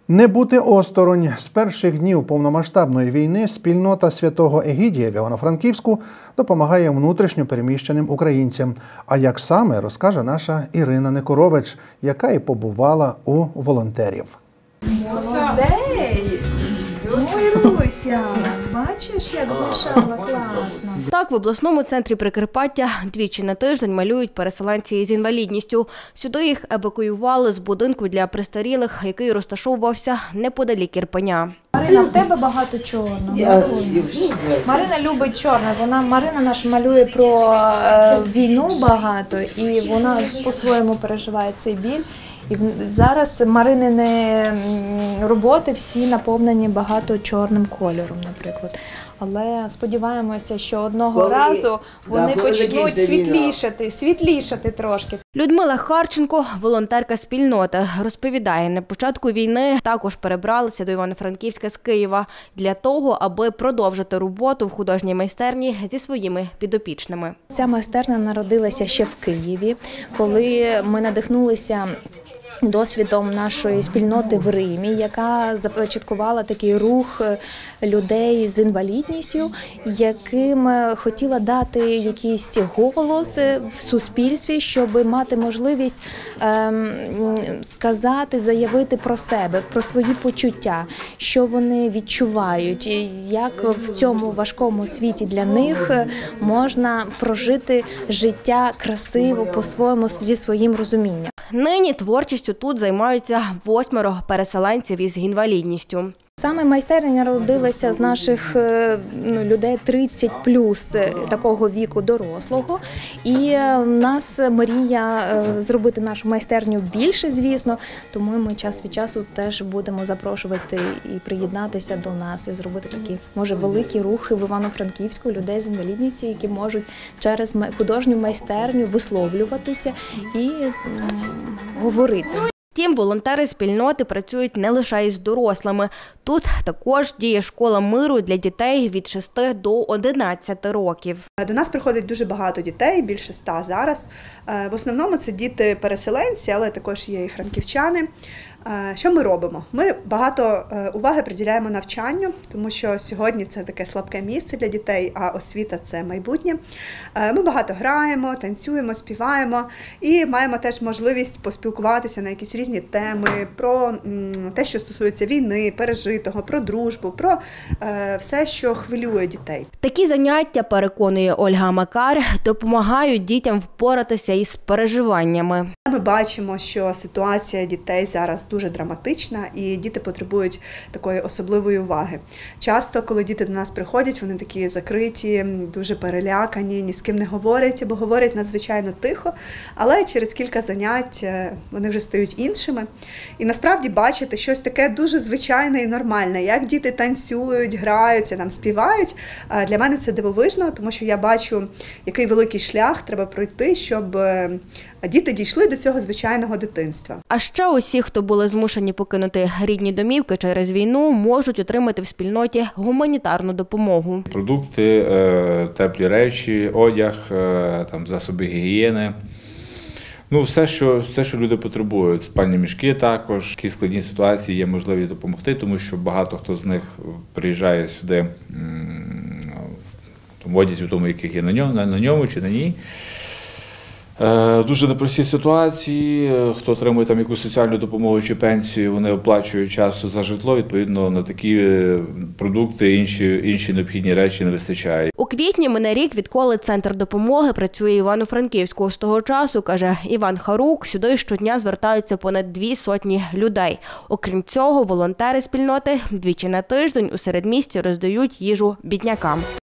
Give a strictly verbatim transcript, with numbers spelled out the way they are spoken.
Не бути осторонь. З перших днів повномасштабної війни спільнота Святого Егідія в Івано-Франківську допомагає внутрішньо переміщеним українцям. А як саме, розкаже наша Ірина Некорович, яка і побувала у волонтерів. Молодець! Ой, Руся, бачиш, як змішала, класно. Так, в обласному центрі Прикарпаття двічі на тиждень малюють переселенці з інвалідністю. Сюди їх евакуювали з будинку для престарілих, який розташовувався неподалік Ірпеня. Марина, в тебе багато чорного. Марина любить чорне. Вона, Марина наш малює про е, війну багато, і вона по-своєму переживає цей біль. І зараз Маринини роботи всі наповнені багато чорним кольором, наприклад. Але сподіваємося, що одного коли, разу вони да, почнуть світлішати, світлішати трошки. Людмила Харченко, волонтерка спільноти, розповідає, на початку війни також перебралися до Івано-Франківська з Києва для того, аби продовжити роботу в художній майстерні зі своїми підопічними. Ця майстерня народилася ще в Києві, коли ми надихнулися досвідом нашої спільноти в Римі, яка започаткувала такий рух людей з інвалідністю, яким хотіла дати якийсь голос в суспільстві, щоб мати можливість ем, сказати, заявити про себе, про свої почуття, що вони відчувають, як в цьому важкому світі для них можна прожити життя красиво, по-своєму, зі своїм розумінням. Нині творчістю тут займаються восьмеро переселенців із інвалідністю. Саме майстерня народилася з наших ну, людей тридцять плюс такого віку дорослого. І у нас мрія зробити нашу майстерню більше, звісно, тому ми час від часу теж будемо запрошувати і приєднатися до нас, і зробити такі, може, великі рухи в Івано-Франківську людей з інвалідністю, які можуть через художню майстерню висловлюватися і м, говорити. Втім, волонтери спільноти працюють не лише із дорослими. Тут також діє школа миру для дітей від шести до одинадцяти років. До нас приходить дуже багато дітей, більше ста зараз. В основному це діти-переселенці, але також є і франківчани. Що ми робимо? Ми багато уваги приділяємо навчанню, тому що сьогодні це таке слабке місце для дітей, а освіта – це майбутнє. Ми багато граємо, танцюємо, співаємо і маємо теж можливість поспілкуватися на якісь різні теми, про те, що стосується війни, пережитого, про дружбу, про все, що хвилює дітей. Такі заняття, переконує Ольга Макар, допомагають дітям впоратися із переживаннями. Ми бачимо, що ситуація дітей зараз дуже драматична, і діти потребують такої особливої уваги. Часто, коли діти до нас приходять, вони такі закриті, дуже перелякані, ні з ким не говорять, або говорять надзвичайно тихо, але через кілька занять вони вже стають іншими. І насправді бачити щось таке дуже звичайне і нормальне, як діти танцюють, граються, там, співають, для мене це дивовижно, тому що я бачу, який великий шлях треба пройти, щоб діти дійшли до цього звичайного дитинства. А ще усі, хто були змушені покинути рідні домівки через війну, можуть отримати в спільноті гуманітарну допомогу. Продукти, теплі речі, одяг, там, засоби гігієни. Ну, все що, все, що люди потребують. Спальні мішки також. В такій складній ситуації є можливість допомогти, тому що багато хто з них приїжджає сюди в одязі, в тому, яких є на ньому, на ньому чи на ній. Дуже непрості ситуації, хто отримує там якусь соціальну допомогу чи пенсію, вони оплачують часто за житло, відповідно на такі продукти, інші, інші необхідні речі не вистачає. У квітні мине рік, відколи центр допомоги працює в Івано-Франківську. З того часу, каже Іван Харук, сюди щодня звертаються понад дві сотні людей. Окрім цього, волонтери спільноти двічі на тиждень у середмісті роздають їжу біднякам.